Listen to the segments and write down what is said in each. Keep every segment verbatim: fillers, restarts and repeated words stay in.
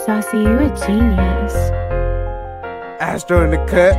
Saucy, you a genius. Astro in the cut.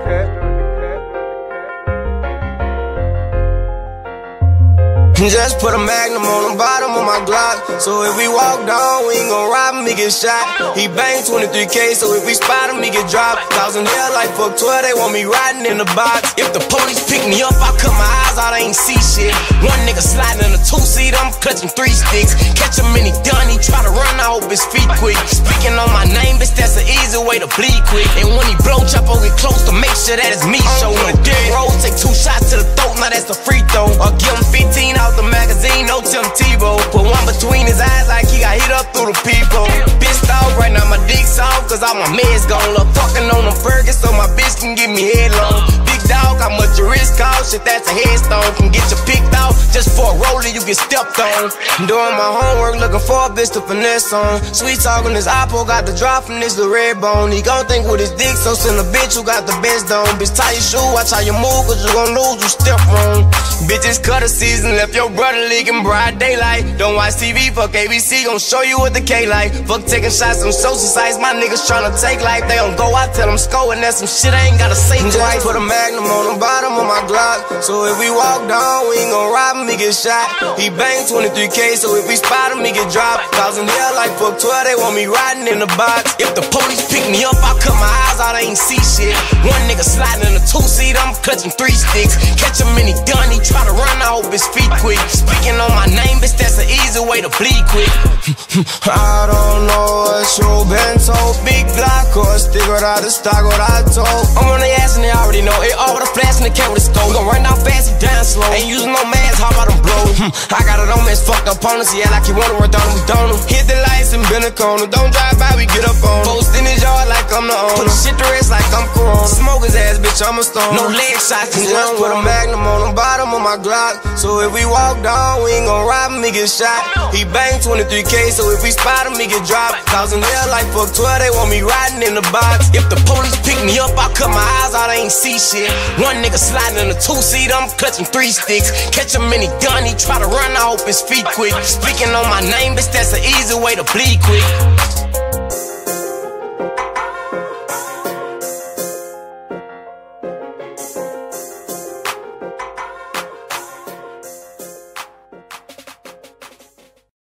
Just put a magnum on the bottom of my Glock, so if we walk down, we ain't gon' rob him, he get shot. He bang twenty-three K, so if we spot him, he get dropped. Thousand hell like fuck twelve, they want me riding in the box. If the police pick me up, I cut my eyes out, I ain't see shit. One nigga sliding in a two-seat, I'm clutching three sticks. Catch him and he done, he try to run, I hope his feet quick. Speaking on my name, bitch, that's an easy way to bleed quick. And when he blow, chop, I'll get close to make sure that it's me. Show no dead roll, take two shots to the throat, now that's a free throw. Or give him fifteen out the magazine, no Tim Tebow. Put one between his eyes like he got hit up through the peephole. Pissed off, right now my dick's off, cause all my meds gone. Love fucking on them Fergus so my bitch can give me head long. Big dog, how much your wrist cost? Shit, that's a headstone. Can get you picked out just for a roller you get stepped on. Doing my homework, looking for a bitch to finesse on. Sweet talking this Oppo, got the drop from this little red bone. He gon' think with his dick, so send a bitch who got the best on. Bitch, tie your shoe, watch how you move, cause you gon' lose, you step wrong. Bitches cut a season, left your brother leaking broad daylight. Don't watch T V, fuck A B C, gon' show you what the K like. Fuck taking shots on social sites, my niggas tryna take life. They don't go out, tell them score, and that's some shit I ain't gotta say twice. Put a magnum on the bottom of my Glock, so if we walk down, we ain't gon' rob him, he get shot. He bang twenty-three K, so if we spot him, he get dropped. Thousand hell like fuck twelve, they want me riding in the box. If the police pick me up, I cut my eyes out, I ain't see shit. One nigga sliding in a two-seat, I'm clutching three sticks. Catch him and he done, he try to run, I hope his feet quick. Speaking on my name, bitch, that's an easy way to bleed quick. I don't know what you been told. Big Glock or stick without the stock, what I told. I'm on the ass and they already know. It all with a flash and the cat with a stove. We gon' run down fast, he down slow. Ain't using no mask, how about them blow? I got it on me, it's fucked up on us. Yeah, like you wanna run down, we don't. Hit the lights and bend the corner. Don't drive by, we get up on. Post in his yard like I'm the owner. Put the shit to rest like I'm Corona. Smoke his ass, bitch, I'm a stone. No leg shots, just put a magnum on the bottom of my Glock, so if we walk down, we ain't gon' rob him, he get shot. He bang twenty-three K, so if we spot him, he get dropped. Thousand hell like fuck twelve, they want me riding in the box. If the police pick me up, I cut my eyes out, I ain't see shit. One nigga sliding in a two-seat, I'm clutching three sticks. Catch him and he done, he try to run, I hope his feet quick. Speaking on my name, bitch, that's an easy way to bleed quick.